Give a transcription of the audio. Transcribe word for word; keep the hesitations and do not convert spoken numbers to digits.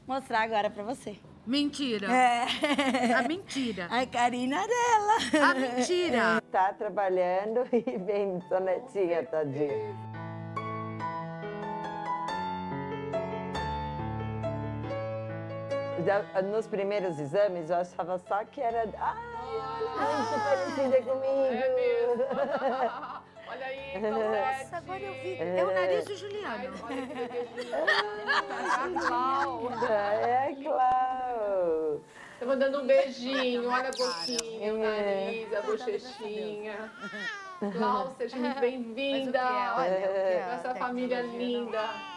mostrar agora pra você. Mentira. É. A mentira. A carinha dela. A mentira. Tá trabalhando e vem sonetinha, tadinha. Já, nos primeiros exames, eu achava só que era... Ai, olha, muito parecida comigo. É mesmo. Olha aí, Nossa, agora eu vi. É, é o nariz do Juliano. Olha que bebezinho. A Clau. É, Clau. Tá mandando um beijinho. Olha a boquinha, o nariz, a bochechinha. Clau, seja muito bem-vinda. Olha, Essa família linda.